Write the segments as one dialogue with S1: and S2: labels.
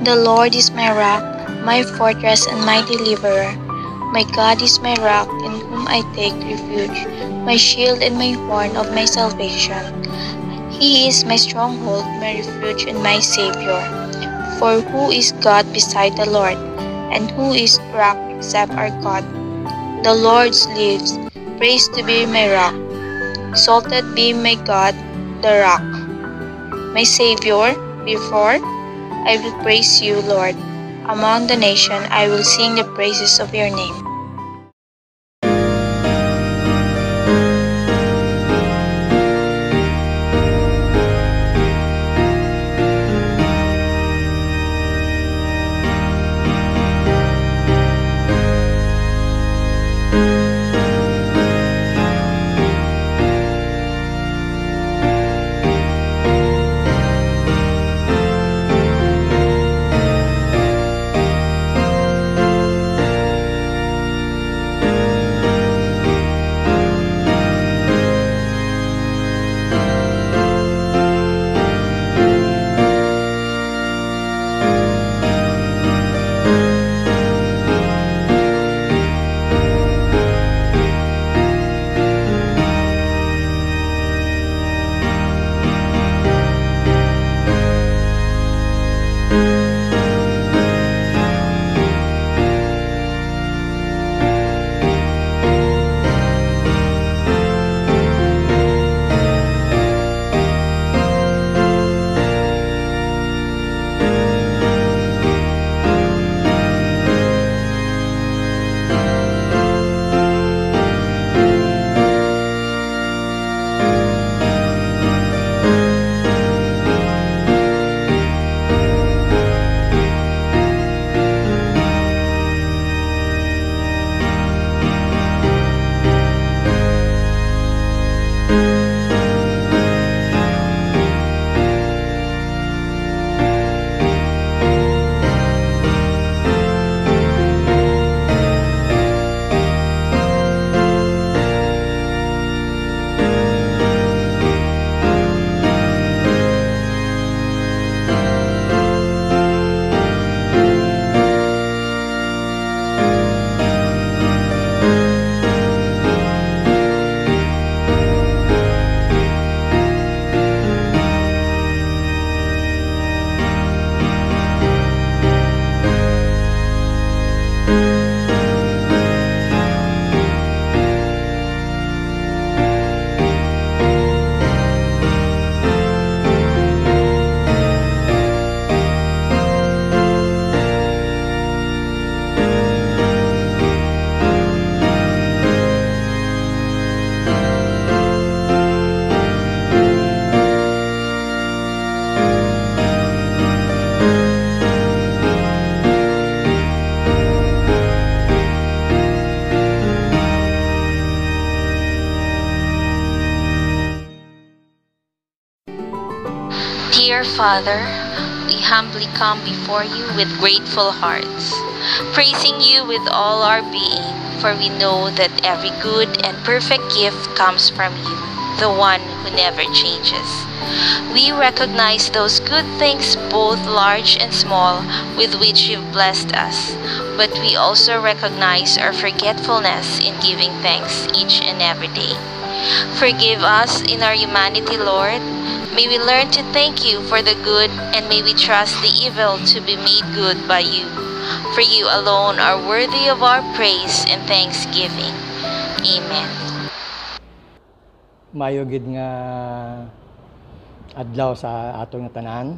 S1: The Lord is my rock, my fortress and my deliverer. My God is my rock, in whom I take refuge, my shield and my horn of my salvation. He is my stronghold, my refuge and my Savior. For who is God beside the Lord? And who is rock except our God? The Lord lives, praise to be my rock. Exalted be my God, the rock. My Savior, before I will praise you, Lord. Among the nation I will sing the praises of your name.
S2: Dear Father, we humbly come before you with grateful hearts, praising you with all our being, for we know that every good and perfect gift comes from you, the one who never changes. We recognize those good things, both large and small, with which you've blessed us, but we also recognize our forgetfulness in giving thanks each and every day. Forgive us in our humanity, Lord. May we learn to thank you for the good, and may we trust the evil to be made good by you. For you alone are worthy of our praise and thanksgiving. Amen.
S3: Mayo gid nga adlaw sa atong tanan.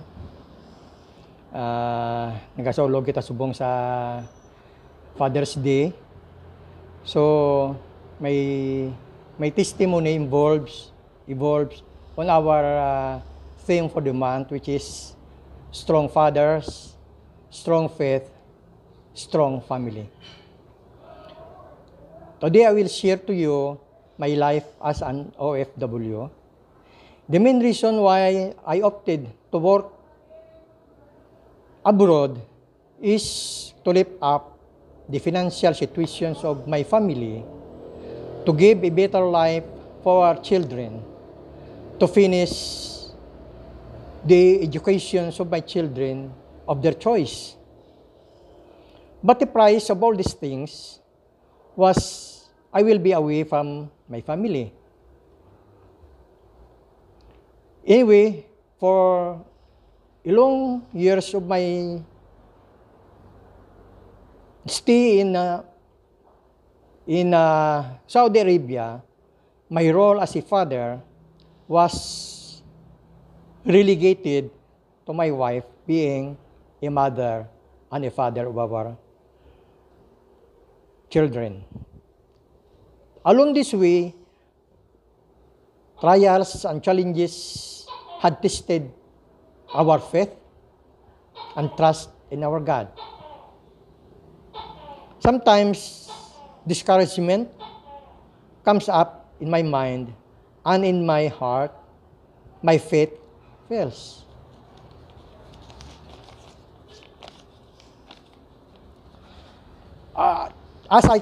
S3: Nagasulog kita subong sa Father's Day. So may testimony evolves on our theme for the month, which is strong fathers, strong faith, strong family. Today I will share to you my life as an OFW. The main reason why I opted to work abroad is to lift up the financial situations of my family, to give a better life for our children, to finish the educations of my children of their choice. But the price of all these things was I will be away from my family. Anyway, for long years of my stay in Saudi Arabia, my role as a father was relegated to my wife being a mother and a father of our children. Along this way, trials and challenges had tested our faith and trust in our God. Sometimes discouragement comes up in my mind and in my heart, my faith fails. As I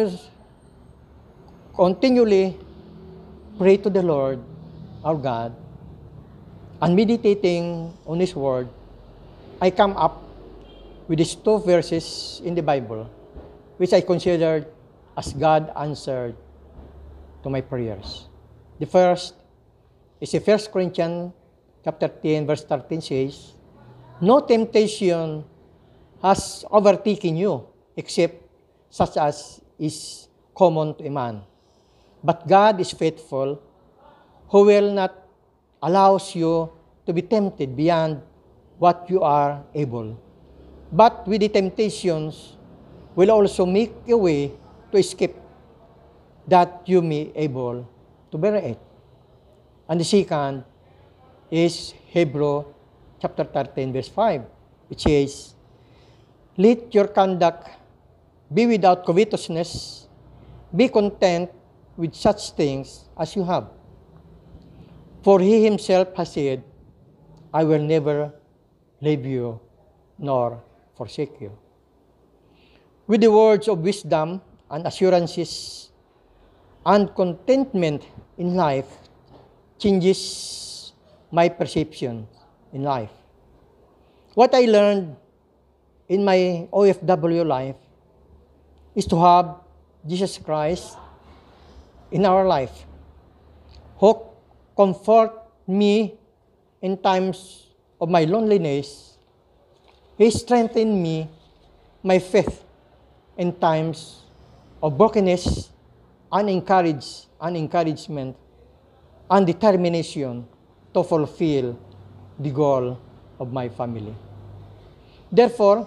S3: continually pray to the Lord, our God, and meditating on His Word, I come up with these two verses in the Bible, which I considered as God answered to my prayers. The first is 1 Corinthians chapter 10, verse 13 says, "No temptation has overtaken you, except such as is common to a man. But God is faithful, who will not allow you to be tempted beyond what you are able. But with the temptations, will also make a way to escape, that you may able to bear it." And the second is Hebrews chapter 13, verse 5. It says, "Let your conduct be without covetousness. Be content with such things as you have. For He Himself has said, I will never leave you nor forsake you." With the words of wisdom and assurances and contentment in life changes my perception in life. What I learned in my OFW life is to have Jesus Christ in our life, who comfort me in times of my loneliness. He strengthened me, my faith, in times of brokenness, and encouragement, and determination to fulfill the goal of my family. Therefore,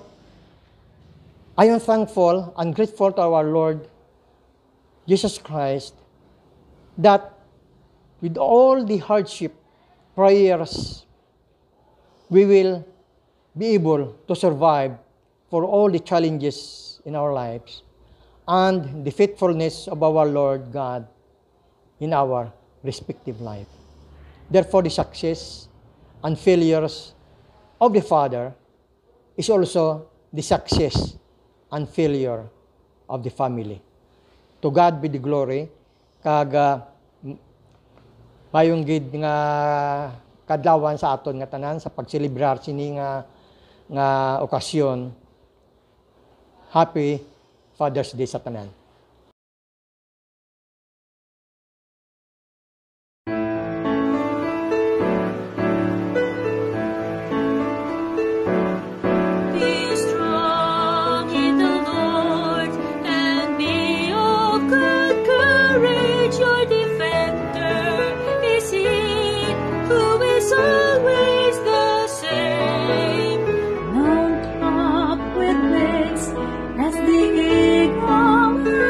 S3: I am thankful and grateful to our Lord Jesus Christ that with all the hardship, prayers, we will be able to survive for all the challenges in our lives and the faithfulness of our Lord God in our respective life. Therefore, the success and failures of the Father is also the success and failure of the family. To God be the glory. Mayong gid nga kadlawan sa aton nga tanan sa pagselebrar sini nga okasyon. Happy Father's Day sa tanan.
S4: Mount up with wings as the eagle.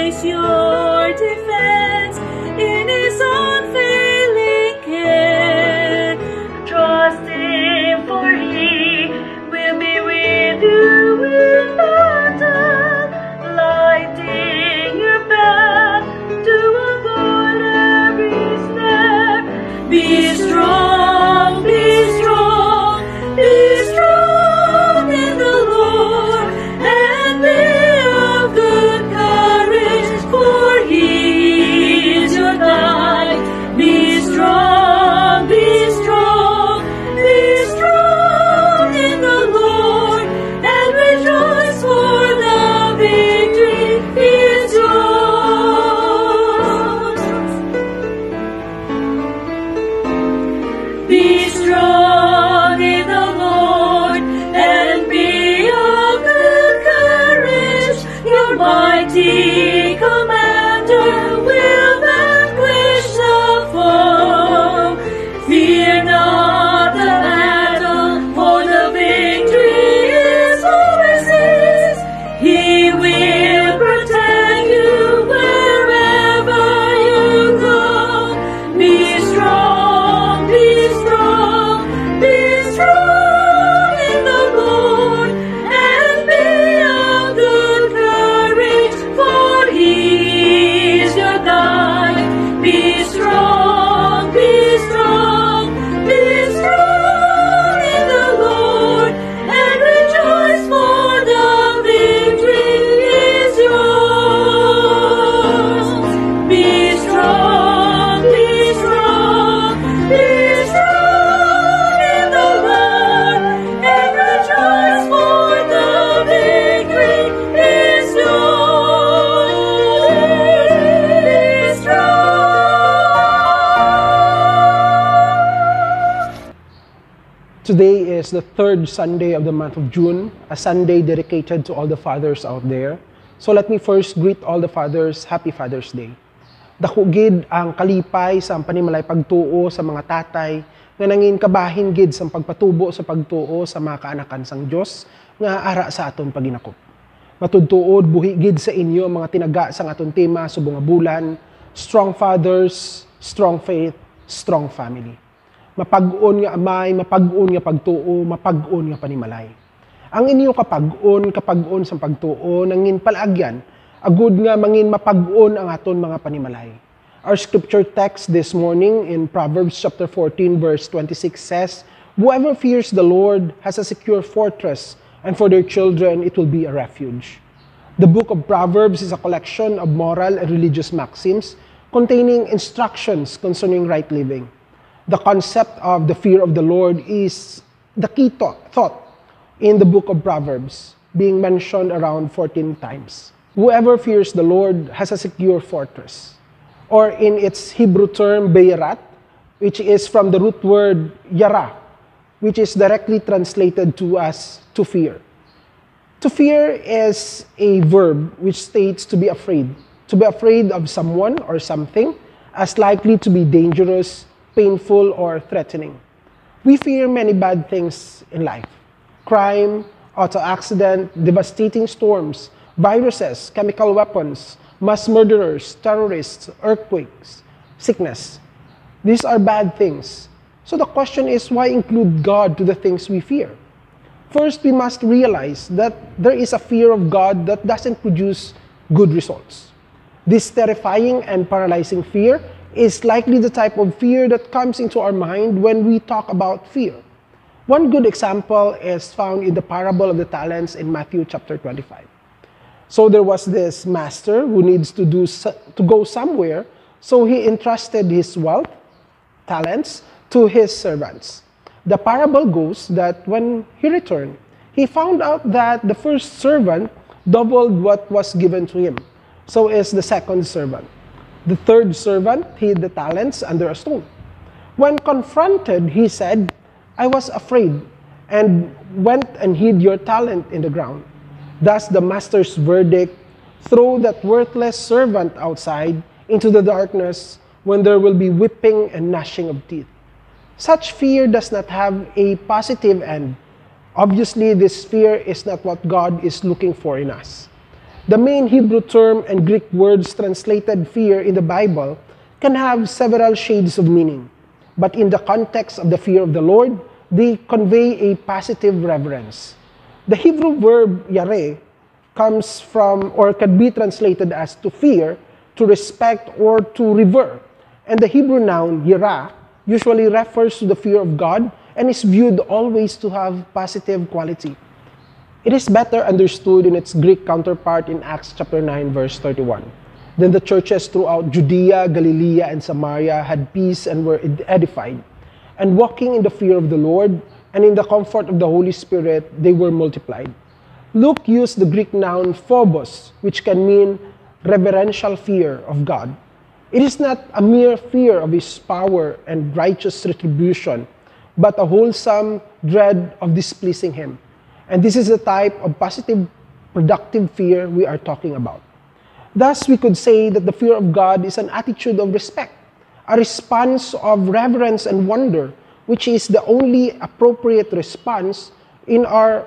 S4: is your defense in his unfailing care. Trust him, for he will be with you in battle, lighting your path to avoid every snare. Be strong, be strong, be strong in the Lord, and be of good courage, for he is your guide. Be strong, be strong, be strong in the Lord, and rejoice, for the victory is yours. Be strong in the Lord, and be of good courage. Your mighty commander will vanquish the foe. Fear not the battle, for the victory is always his. He will protect you wherever you go. Be strong, be strong, be strong in the Lord, and be of good courage, for he is your guide. Be strong, be strong, be strong in the Lord, and rejoice, for the victory is yours. Be strong, be strong, be strong in the Lord, and rejoice, for the victory is yours. Be strong.
S5: Today is the third Sunday of the month of June, a Sunday dedicated to all the fathers out there. So let me first greet all the fathers, Happy Father's Day. Dako gid ang kalipay sa panimalay pagtuo sa mga tatay nga nangin kabahin gid sa pagpatubo sa pagtuo sa mga kaanakan sang Dios nga ara sa aton paginakop. Matudtuod buhi gid sa inyo ang mga tinaga sang aton tema subong nga bulan, strong fathers, strong faith, strong family. Mapag-on nga amay, mapag-on nga pagtuo, mapag-on nga panimalay. Ang inyo kapag-on sa pagtuo nangin palagyan, agud nga mangin mapag-on ang aton mga panimalay. Our scripture text this morning in Proverbs chapter 14 verse 26 says, "Whoever fears the Lord has a secure fortress, and for their children it will be a refuge." The book of Proverbs is a collection of moral and religious maxims containing instructions concerning right living. The concept of the fear of the Lord is the key thought in the book of Proverbs, being mentioned around 14 times. Whoever fears the Lord has a secure fortress. Or in its Hebrew term, beyarat, which is from the root word yara, which is directly translated to as to fear. To fear is a verb which states to be afraid of someone or something as likely to be dangerous, painful, or threatening. We fear many bad things in life: crime, auto accident, devastating storms, viruses, chemical weapons, mass murderers, terrorists, earthquakes, sickness. These are bad things. So the question is, why include God to the things we fear? First, we must realize that there is a fear of God that doesn't produce good results. This terrifying and paralyzing fear is likely the type of fear that comes into our mind when we talk about fear. One good example is found in the parable of the talents in Matthew chapter 25. So there was this master who needs to go somewhere, so he entrusted his wealth, talents, to his servants. The parable goes that when he returned, he found out that the first servant doubled what was given to him. So is the second servant. The third servant hid the talents under a stone. When confronted, he said, "I was afraid and went and hid your talent in the ground." Thus the master's verdict: throw that worthless servant outside into the darkness when there will be whipping and gnashing of teeth. Such fear does not have a positive end. Obviously, this fear is not what God is looking for in us. The main Hebrew term and Greek words translated fear in the Bible can have several shades of meaning. But in the context of the fear of the Lord, they convey a positive reverence. The Hebrew verb yare comes from or can be translated as to fear, to respect, or to revere. And the Hebrew noun yirah usually refers to the fear of God and is viewed always to have positive quality. It is better understood in its Greek counterpart in Acts chapter 9, verse 31. Then the churches throughout Judea, Galilee, and Samaria had peace and were edified. And walking in the fear of the Lord and in the comfort of the Holy Spirit, they were multiplied. Luke used the Greek noun phobos, which can mean reverential fear of God. It is not a mere fear of His power and righteous retribution, but a wholesome dread of displeasing Him. And this is the type of positive, productive fear we are talking about. Thus, we could say that the fear of God is an attitude of respect, a response of reverence and wonder, which is the only appropriate response to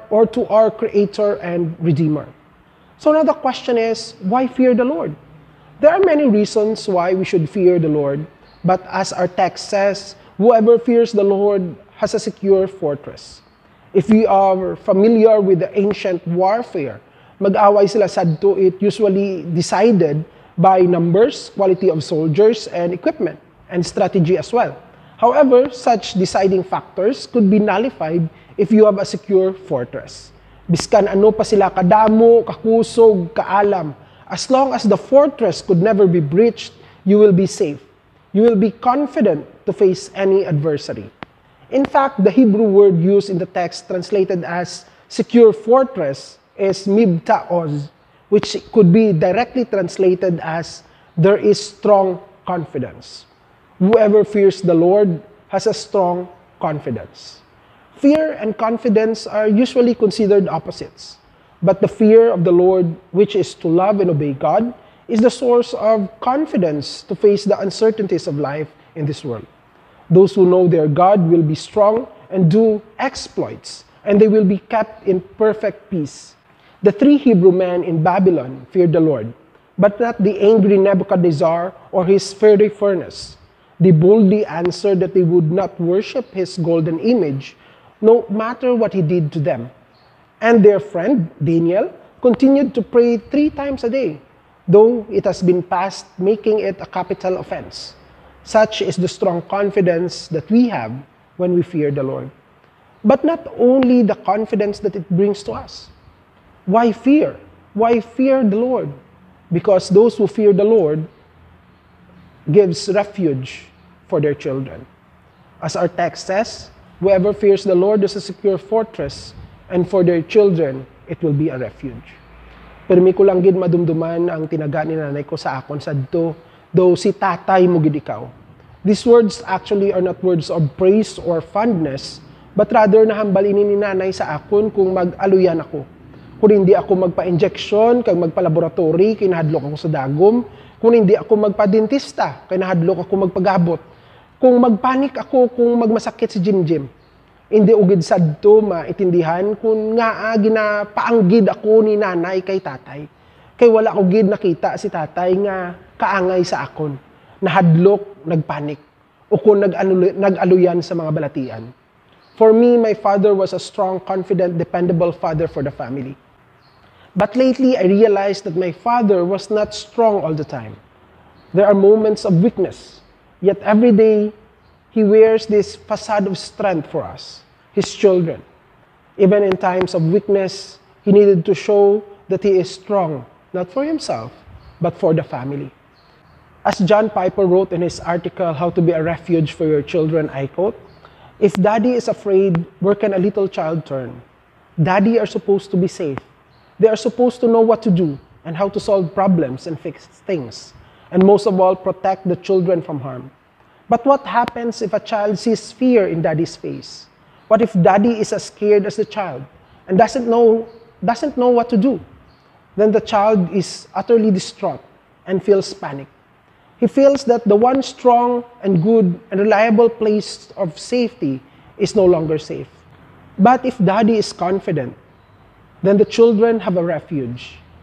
S5: our Creator and Redeemer. So now the question is, why fear the Lord? There are many reasons why we should fear the Lord, but as our text says, whoever fears the Lord has a secure fortress. If we are familiar with the ancient warfare, mag-away sila sadto, it usually decided by numbers, quality of soldiers, and equipment, and strategy as well. However, such deciding factors could be nullified if you have a secure fortress. Biskan ano pa sila kadamo, kakusog, kaalam, as long as the fortress could never be breached, you will be safe. You will be confident to face any adversary. In fact, the Hebrew word used in the text translated as secure fortress is mibtaoz, which could be directly translated as there is strong confidence. Whoever fears the Lord has a strong confidence. Fear and confidence are usually considered opposites, but the fear of the Lord, which is to love and obey God, is the source of confidence to face the uncertainties of life in this world. Those who know their God will be strong and do exploits, and they will be kept in perfect peace. The 3 Hebrew men in Babylon feared the Lord, but not the angry Nebuchadnezzar or his fiery furnace. They boldly answered that they would not worship his golden image, no matter what he did to them. And their friend, Daniel, continued to pray 3 times a day, though it has been passed making it a capital offense. Such is the strong confidence that we have when we fear the Lord. But not only the confidence that it brings to us. Why fear? Why fear the Lord? Because those who fear the Lord gives refuge for their children. As our text says, whoever fears the Lord is a secure fortress, and for their children, it will be a refuge. Permi ko lang gid madumduman ang tinaga ni nanay ko sa akon sadto, though si tatay mo gid ikaw. These words actually are not words of praise or fondness, but rather nahambalin ni nanay sa akon kung mag-aluyan ako. Kung hindi ako magpa-injection, kag magpa-laboratory, kinahadlok ako sa dagom. Kung hindi ako magpa-dentista, kinahadlok ako magpagabot. Kung magpanik ako, kung magmasakit si Jim. Hindi ugid sadto maintindihan kung nga ginapaanggid ako ni nanay kay tatay. Kay wala ko gid nakita si tatay nga kaangay sa akon. Nahadlok, nagpanik, o kung nag-aluyan sa mga balatian. For me, my father was a strong, confident, dependable father for the family. But lately, I realized that my father was not strong all the time. There are moments of weakness, yet every day, he wears this facade of strength for us, his children. Even in times of weakness, he needed to show that he is strong, not for himself, but for the family. As John Piper wrote in his article, How to Be a Refuge for Your Children, I quote, "If daddy is afraid, where can a little child turn? Daddy are supposed to be safe. They are supposed to know what to do and how to solve problems and fix things, and most of all, protect the children from harm. But what happens if a child sees fear in daddy's face? What if daddy is as scared as the child and doesn't know what to do? Then the child is utterly distraught and feels panic. He feels that the one strong and good and reliable place of safety is no longer safe. But if daddy is confident, then the children have a refuge.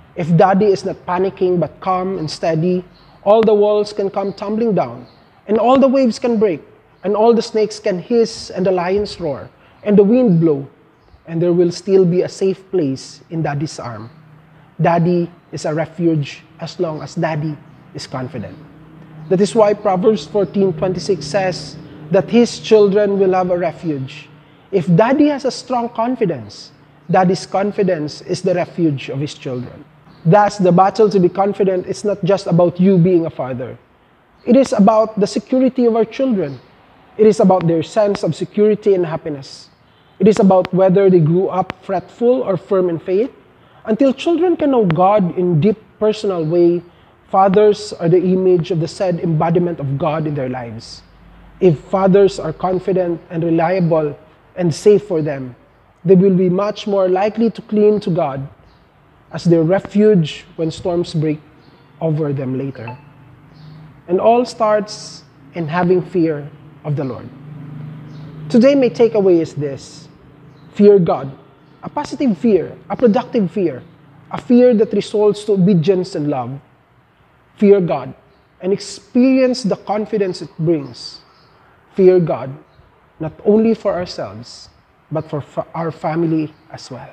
S5: If daddy is not panicking but calm and steady, all the walls can come tumbling down, and all the waves can break, and all the snakes can hiss, and the lions roar, and the wind blow, and there will still be a safe place in daddy's arm. Daddy is a refuge as long as daddy is confident. That is why Proverbs 14:26 says that his children will have a refuge. If daddy has a strong confidence, daddy's confidence is the refuge of his children. Thus, the battle to be confident is not just about you being a father. It is about the security of our children. It is about their sense of security and happiness. It is about whether they grew up fretful or firm in faith. Until children can know God in deep personal way, fathers are the image of the said embodiment of God in their lives. If fathers are confident and reliable and safe for them, they will be much more likely to cling to God as their refuge when storms break over them later. And all starts in having fear of the Lord. Today, my takeaway is this: fear God, a positive fear, a productive fear, a fear that results to obedience and love. Fear God and experience the confidence it brings. Fear God, not only for ourselves, but for our family as well.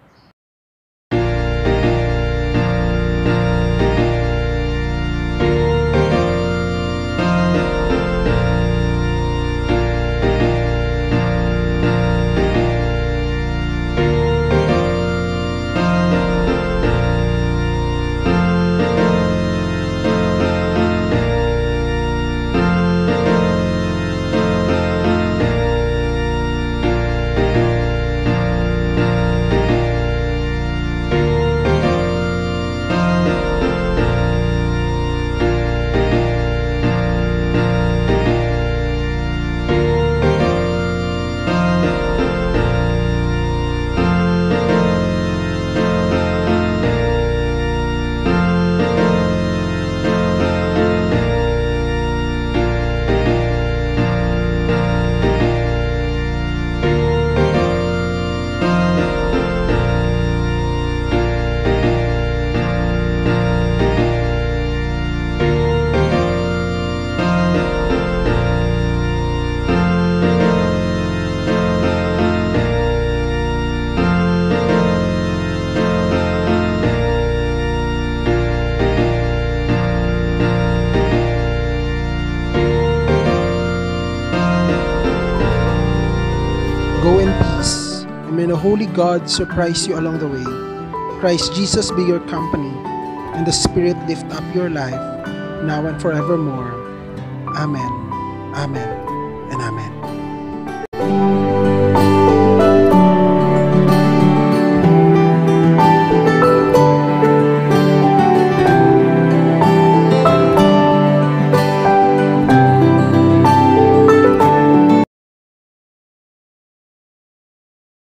S5: Go in peace, and may the Holy God surprise you along the way. Christ Jesus be your company, and the Spirit lift up your life, now and forevermore. Amen, amen, and amen.